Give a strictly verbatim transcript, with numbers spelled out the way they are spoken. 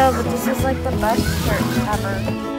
know, but this is like the best shirt ever.